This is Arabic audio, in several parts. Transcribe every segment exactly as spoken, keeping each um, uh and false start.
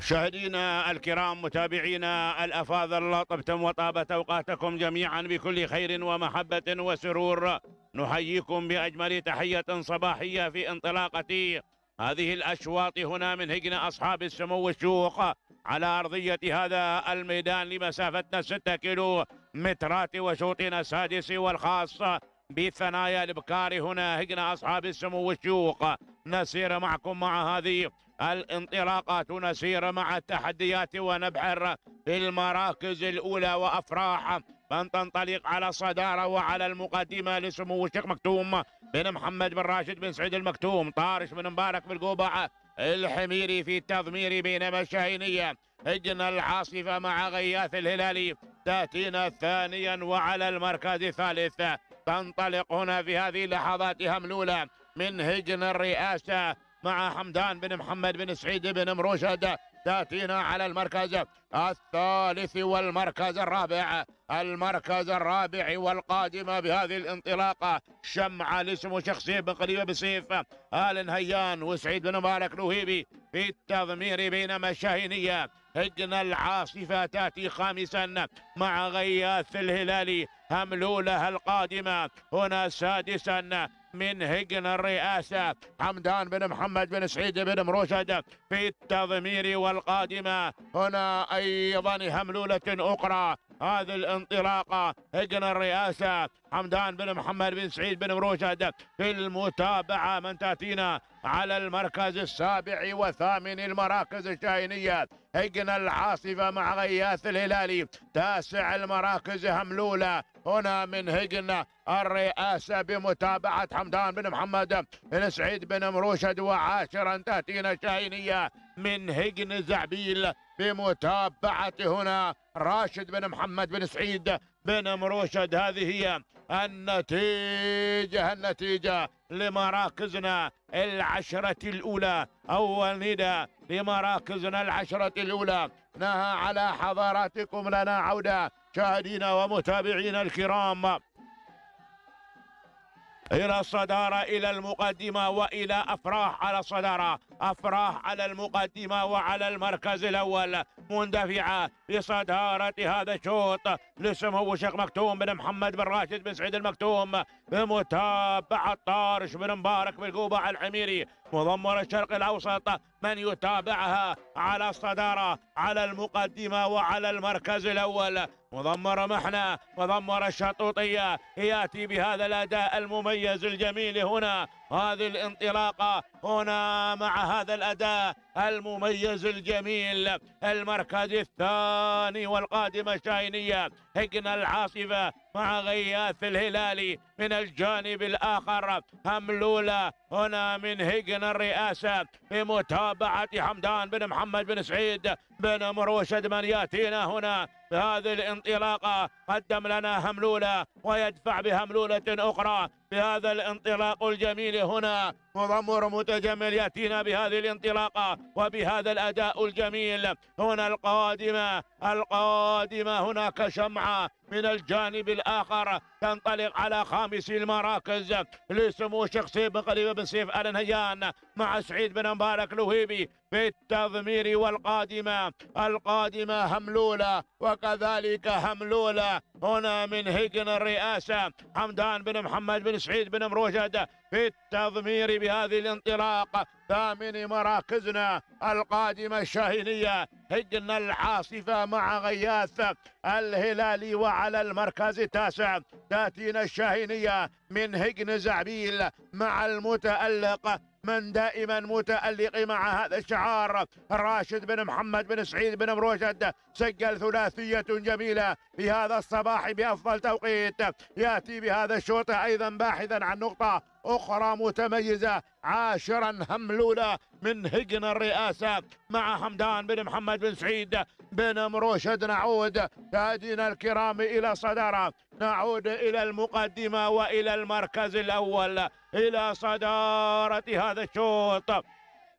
مشاهدينا الكرام، متابعينا الأفاضل، طبتم وطابت أوقاتكم جميعا بكل خير ومحبة وسرور. نحييكم بأجمل تحية صباحية في انطلاقة هذه الأشواط هنا من هجن أصحاب السمو والشوق على أرضية هذا الميدان لمسافتنا ستة كيلو مترات وشوطنا السادس والخاص بثنايا الابكار هنا هجن أصحاب السمو والشوق. نسير معكم مع هذه الانطلاقات، نسير مع التحديات ونبحر في المراكز الأولى وأفراح من تنطلق على الصدارة وعلى المقدمة لسمو الشيخ مكتوم بن محمد بن راشد بن سعيد المكتوم، طارش بن مبارك بالقوبعة الحميري في التضمير، بينما الشاهينية هجن العاصفة مع غياث الهلالي تأتينا ثانيا، وعلى المركز الثالث تنطلق هنا في هذه اللحظات هملولة من هجن الرئاسة مع حمدان بن محمد بن سعيد بن مروشد، تأتينا على المركز الثالث والمركز الرابع. المركز الرابع والقادمة بهذه الانطلاقة شمعة لاسمه شخصية بن قريبة بسيف آل نهيان وسعيد بن مبارك الوهيبي في التضمير، بينما الشاهينية هجن العاصفة تأتي خامسا مع غياث الهلالي هملولة القادمة هنا سادسا من هجن الرئاسة حمدان بن محمد بن سعيد بن مروشد في التضمير، والقادمة هنا أيضا هملولة أخرى هذه الانطلاقة هجن الرئاسة حمدان بن محمد بن سعيد بن مروشد في المتابعة من تأتينا على المركز السابع وثامن المراكز الشاهينية هجن العاصفة مع غياث الهلالي، تاسع المراكز هملولة هنا من هجن الرئاسة بمتابعة حمدان بن محمد بن سعيد بن مروشد، وعاشرا تأتينا الشاهينية من هجن زعبيل بمتابعة هنا راشد بن محمد بن سعيد بن مروشد. هذه هي النتيجة النتيجة لمراكزنا العشرة الأولى، أول نداء لمراكزنا العشرة الأولى. نهى على حضراتكم لنا عودة شاهدينا ومتابعينا الكرام إلى الصدارة، إلى المقدمة وإلى أفراح على الصدارة، أفراح على المقدمة وعلى المركز الأول مندفعة بصدارة هذا الشوط لسمو الشيخ مكتوم بن محمد بن راشد بن سعيد المكتوم بمتابعة طارش بن مبارك بالقوبعة الحميري مضمر الشرق الأوسط من يتابعها على الصدارة على المقدمة وعلى المركز الأول مضمر محنة مضمر الشطوطية، يأتي بهذا الأداء المميز الجميل هنا هذه الانطلاقة هنا مع هذا الأداء المميز الجميل. المركز الثاني والقادمة الشاهينية هجن العاصفة مع غياث الهلالي، من الجانب الآخر هملولة هنا من هجن الرئاسة بمتابعة حمدان بن محمد بن سعيد بن مروشد من يأتينا هنا بهذه الانطلاقة قدم لنا هملولة ويدفع بهملولة أخرى بهذا الانطلاق الجميل هنا مضمر متجمل يأتينا بهذه الانطلاقة وبهذا الأداء الجميل. هنا القادمة القادمة هناك شمعة من الجانب الآخر تنطلق على خامس المراكز لسمو الشيخ سيف بن قريبة بن سيف آل نهيان مع سعيد بن مبارك الوهيبي في التضمير، والقادمة القادمة هملولة وكذلك هملولة هنا من هجن الرئاسة حمدان بن محمد بن سعيد بن مروشد في التضمير بهذه الانطلاق. ثامن مراكزنا القادمة الشاهينية هجن العاصفة مع غياث الهلالي، وعلى المركز التاسع تأتينا الشاهينية من هجن زعبيل مع المتألق من دائما متألق مع هذا الشعار راشد بن محمد بن سعيد بن مروشد، سجل ثلاثية جميلة في هذا الصباح بأفضل توقيت، يأتي بهذا الشوط أيضا باحثا عن نقطة أخرى متميزة. عاشرا هملولة من هجن الرئاسة مع حمدان بن محمد بن سعيد بن مروشد. نعود سادينا الكرام إلى صدارة، نعود إلى المقدمة وإلى المركز الأول إلى صدارة هذا الشوط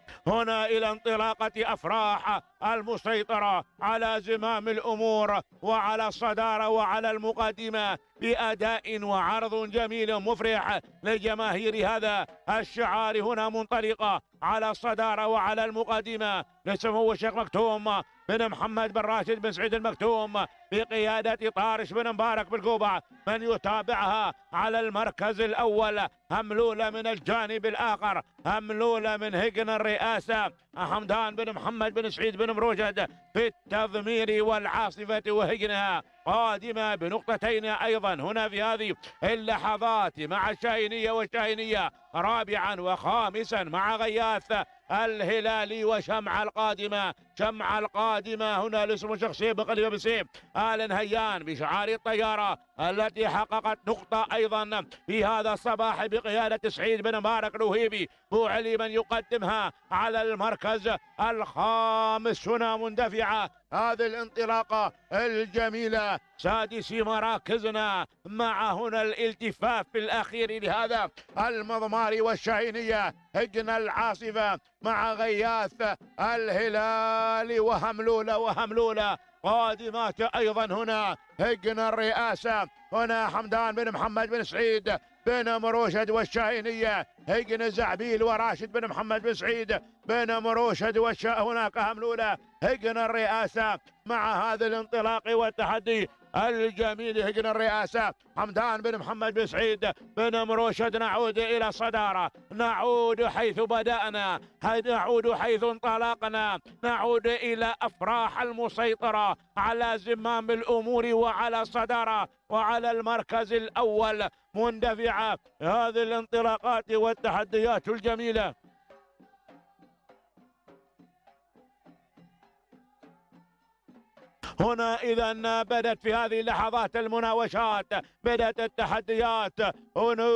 هنا إلى انطلاقة أفراح المسيطرة على زمام الأمور وعلى الصدارة وعلى المقدمة بأداء وعرض جميل مفرح لجماهير هذا الشعار. هنا منطلقة على الصدارة وعلى المقدمة لسمو الشيخ مكتوم بن محمد بن راشد بن سعيد المكتوم بقيادة طارش بن مبارك بالقوبة، من يتابعها على المركز الأول هملولة من الجانب الآخر، هملولة من هجن الرئاسة حمدان بن محمد بن سعيد بن مروجد في التضمير والعاصفة وهجنها، قادمة بنقطتين أيضا هنا في هذه اللحظات مع الشاهينية والشاهينية رابعا وخامسا مع غياث الهلالي وشمعة القادمة. شمعة القادمة هنا لاسم شخصية بقلب بسيف آل نهيان بشعار الطيارة التي حققت نقطة أيضا في هذا الصباح بقيادة سعيد بن مبارك الوهيبي بوعلي من يقدمها على المركز الخامس. هنا مندفعة هذه الانطلاقة الجميلة سادس مراكزنا مع هنا الالتفاف الأخير لهذا المضمار والشاهينية هجن العاصفة مع غياث الهلال وهملولة وهملولة قادمات أيضا هنا هجن الرئاسة. هنا حمدان بن محمد بن سعيد بن مروشد والشاهينية هجن زعبيل وراشد بن محمد بن سعيد بن مروشد والشا هناك هملولة هجن الرئاسة مع هذا الانطلاق والتحدي الجميل هجن الرئاسة حمدان بن محمد بن سعيد بن مروشد. نعود إلى الصدارة، نعود حيث بدأنا، نعود حيث انطلقنا، نعود إلى أفراح المسيطرة على زمام الأمور وعلى الصدارة وعلى المركز الأول مندفعة هذه الانطلاقات والتحديات الجميلة. هنا إذا بدأت في هذه اللحظات المناوشات، بدأت التحديات. هنا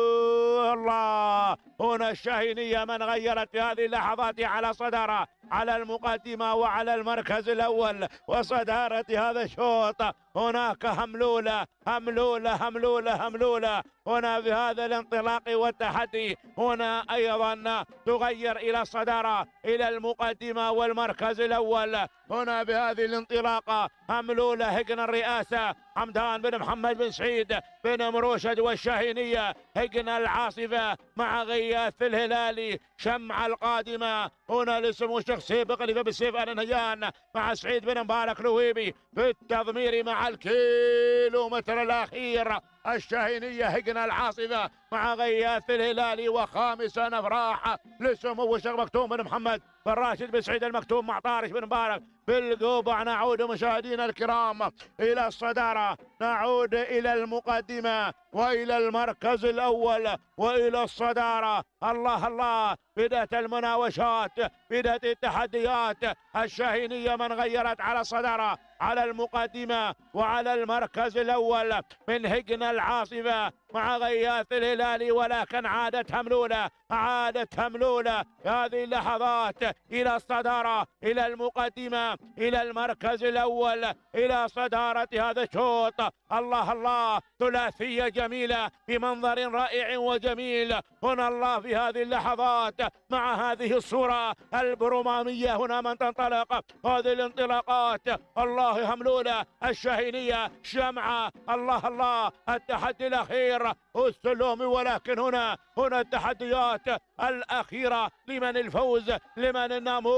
الله هنا الشاهينية من غيرت في هذه اللحظات على صدارة على المقدمة وعلى المركز الأول وصدارة هذا الشوط. هناك هملولة هملولة هملولة هملولة هنا في هذا الانطلاق والتحدي. هنا أيضا تغير إلى الصدارة إلى المقدمة والمركز الأول. هنا بهذه الانطلاقة هملولة هجن الرئاسة حمدان بن محمد بن سعيد بن مروشد والشاهينية هجن العاصفة مع غياث الهلالي شمعة القادمة. هنا لسمو الشخصي بقلب بالسيف آل نهيان مع سعيد بن مبارك الوهيبي في التضمير مع الكيلومتر الأخير. الشاهينية هجن العاصفة مع غياث الهلالي وخامسا أفراح لسمو الشيخ مكتوم بن محمد بن راشد بن سعيد المكتوم مع طارش بن مبارك بالقوبع. نعود مشاهدينا الكرام إلى الصدارة، نعود إلى المقدمة وإلى المركز الأول وإلى الصدارة. الله الله بدأت المناوشات، بدأت التحديات. الشاهينية من غيرت على الصدارة على المقدمة وعلى المركز الأول من هجن العاصفة مع غياث الهلالي، ولكن عادت هملولة عادت هملولة هذه اللحظات إلى الصدارة إلى المقدمة إلى المركز الأول إلى صدارة هذا الشوط. الله الله ثلاثية جميلة بمنظر رائع وجميل. هنا الله في هذه اللحظات مع هذه الصورة البرومامية هنا من تنطلق هذه الانطلاقات. الله هملولة الشاهينية شمعة. الله الله التحدي الأخير السلومي، ولكن هنا هنا التحديات الأخيرة لمن الفوز لمن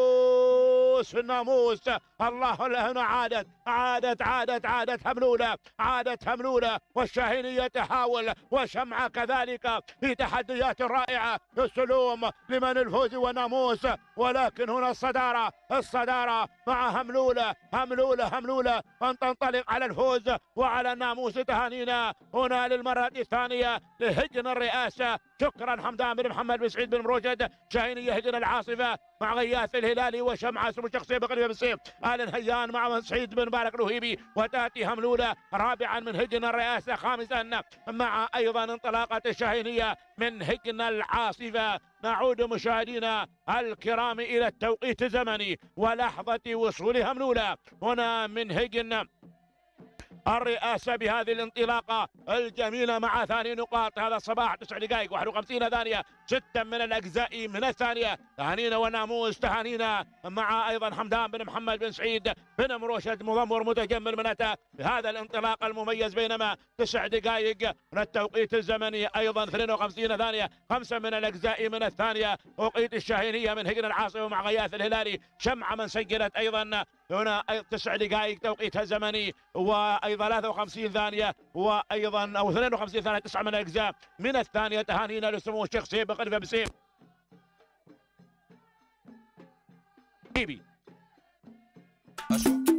الناموس الناموس. الله هنا عادت عادت عادت عادت هملولة عادت هملولة والشاهينية تحاول وشمعة كذلك في تحديات رائعة السلوم لمن الفوز والناموس، ولكن هنا الصدارة الصدارة مع هملولة هملولة هملولة أن تنطلق على الفوز وعلى الناموس. تهانينا هنا للمرة الثانية لهجن الرئاسة. شكرا حمدان بن محمد بن سعيد بن مروجد. شاهينية هجن العاصفة مع غياث الهلالي وشمعة اسم الشخصية بقلب بالسيف آل نهيان مع سعيد بن مبارك الوهيبي، وتأتي هملولة رابعا من هجن الرئاسة خامسا مع أيضا انطلاقة الشاهينية من هجن العاصفة. نعود مشاهدينا الكرام إلى التوقيت الزمني ولحظة وصول هملولة هنا من هجن الرئاسة بهذه الانطلاقة الجميلة مع ثاني نقاط هذا الصباح تسع دقائق واحد وخمسين ثانية ستا من الأجزاء من الثانية. تهانينا وناموس تهانينا مع أيضا حمدان بن محمد بن سعيد بن مرشد مضمر متجمل من أتى بهذا الانطلاق المميز. بينما تسع دقائق من التوقيت الزمني أيضا اثنين وخمسين ثانية، خمسة من الأجزاء من الثانية توقيت الشاهينية من هجن العاصمة مع غياث الهلالي. شمعة من سجلت أيضا هنا تسع دقائق توقيتها الزمني وايضا ثلاثة وخمسين ثانيه وايضا او اثنين وخمسين ثانيه، تسعه من الاجزاء من الثانيه. تهانينا لسمو الشيخ سيف بن خليفه بن سيف بيبي.